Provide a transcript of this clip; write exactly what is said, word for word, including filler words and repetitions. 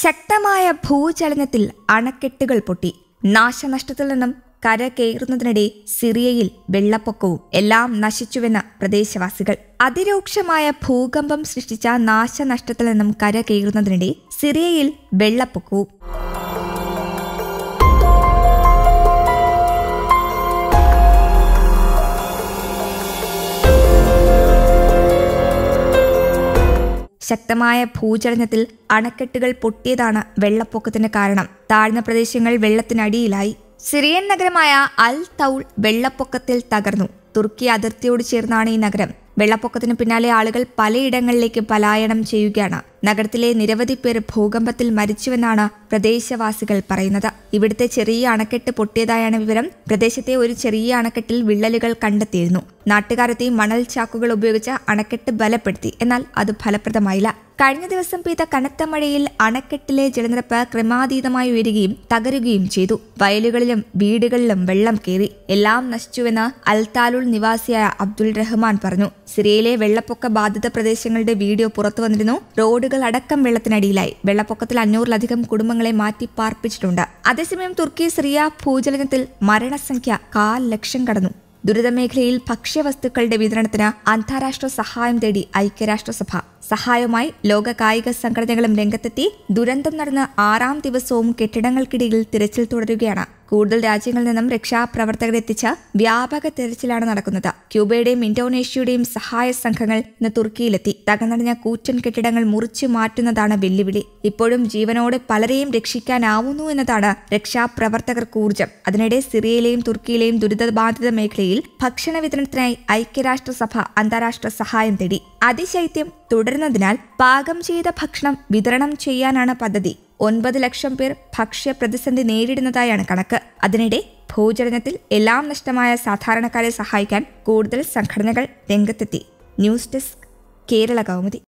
ശക്തമായ ഭൂചലനത്തിൽ അണക്കെട്ടുകൾ പൊട്ടി. നാശനഷ്ടത്തിൽ നിന്നും കര കയറുന്നതിനിടെ സിറിയയിൽ വെള്ളപ്പൊക്കവും എല്ലാം നശിച്ചുവെന്ന് പ്രദേശവാസികൾ. അതിരൂക്ഷമായ ഭൂകമ്പം സൃഷ്ടിച്ച നാശനഷ്ടത്തിൽ നിന്നും കര കയറുന്നതിനിടെ സിറിയയിൽ വെള്ളപ്പൊക്കവും. ശക്തമായ ഭൂചലനത്തിൽ അണക്കെട്ടുകൾ പൊട്ടിയതാണ് വെള്ളപ്പൊക്കത്തിന് കാരണം. താഴ്ന്ന പ്രദേശങ്ങൾ വെള്ളത്തിനടിയിലായി. സിറിയൻ നഗരമായ അൽ തൗൾ വെള്ളപ്പൊക്കത്തിൽ തകർന്നു. തുർക്കി അതിർത്തിയോട് ചേർന്നാണ് ഈ നഗരം. വെള്ളപ്പൊക്കത്തിന് പിന്നാലെ ആളുകൾ പലയിടങ്ങളിലേക്ക് പലായനം ചെയ്യുകയാണ്. നഗരത്തിലെ നിരവധി പേർ ഭൂകമ്പത്തിൽ മരിച്ചുവെന്നാണ് പ്രദേശവാസികൾ പറയുന്നത്. ഇവിടുത്തെ ചെറിയ അണക്കെട്ട് പൊട്ടിയതായാണ് വിവരം. പ്രദേശത്തെ ഒരു ചെറിയ അണക്കെട്ടിൽ വിള്ളലുകൾ കണ്ടെത്തിയിരുന്നു. നാട്ടുകാരെത്തി മണൽ ചാക്കുകൾ ഉപയോഗിച്ച് അണക്കെട്ട് ബലപ്പെടുത്തി. എന്നാൽ അത് ഫലപ്രദമായില്ല. കഴിഞ്ഞ ദിവസം പെയ്ത കനത്ത മഴയിൽ അണക്കെട്ടിലെ ജലനിരപ്പ് ക്രമാതീതമായി ഉയരുകയും തകരുകയും ചെയ്തു. വയലുകളിലും വീടുകളിലും വെള്ളം കയറി. എല്ലാം നശിച്ചുവെന്ന് അൽതാലുൾ നിവാസിയായ അബ്ദുൾ റഹ്മാൻ പറഞ്ഞു. സിറിയയിലെ വെള്ളപ്പൊക്ക ബാധിത പ്രദേശങ്ങളുടെ വീഡിയോ പുറത്തു വന്നിരുന്നു. റോഡുകൾ അടക്കം വെള്ളത്തിനടിയിലായി. വെള്ളപ്പൊക്കത്തിൽ അഞ്ഞൂറിലധികം കുടുംബങ്ങളെ മാറ്റി പാർപ്പിച്ചിട്ടുണ്ട്. അതേസമയം തുർക്കി സിറിയ ഭൂചലനത്തിൽ മരണസംഖ്യ കാൽ ലക്ഷം കടന്നു. ദുരിതമേഖലയിൽ ഭക്ഷ്യവസ്തുക്കളുടെ വിതരണത്തിന് അന്താരാഷ്ട്ര സഹായം തേടി ഐക്യരാഷ്ട്രസഭ. സഹായവുമായി ലോക കായിക സംഘടനകളും രംഗത്തെത്തി. ദുരന്തം നടന്ന് ആറാം ദിവസവും കെട്ടിടങ്ങൾക്കിടയിൽ തിരച്ചിൽ തുടരുകയാണ്. കൂടുതൽ രാജ്യങ്ങളിൽ നിന്നും രക്ഷാപ്രവർത്തകരെത്തിച്ച വ്യാപക തിരച്ചിലാണ് നടക്കുന്നത്. ക്യൂബയുടെയും ഇന്തോനേഷ്യയുടെയും സഹായ സംഘങ്ങൾ ഇന്ന് തുർക്കിയിലെത്തി. തകർന്നടിഞ്ഞ കൂറ്റൻ കെട്ടിടങ്ങൾ മുറിച്ചു മാറ്റുന്നതാണ് വെല്ലുവിളി. ഇപ്പോഴും ജീവനോടെ പലരെയും രക്ഷിക്കാനാവുന്നു എന്നതാണ് രക്ഷാപ്രവർത്തകർക്ക് ഊർജ്ജം. അതിനിടെ സിറിയയിലെയും തുർക്കിയിലെയും ദുരിതബാധിത മേഖലയിൽ ഭക്ഷണ വിതരണത്തിനായി ഐക്യരാഷ്ട്രസഭ അന്താരാഷ്ട്ര സഹായം തേടി. അതിശൈത്യം തുടരുന്നതിനാൽ പാകം ചെയ്ത ഭക്ഷണം വിതരണം ചെയ്യാനാണ് പദ്ധതി. ഒൻപത് ലക്ഷം പേർ ഭക്ഷ്യ പ്രതിസന്ധി നേരിടുന്നതായാണ് കണക്ക്. അതിനിടെ ഭൂചലനത്തിൽ എല്ലാം നഷ്ടമായ സാധാരണക്കാരെ സഹായിക്കാൻ കൂടുതൽ സംഘടനകൾ രംഗത്തെത്തി. News desk, Kerala Kaumudi.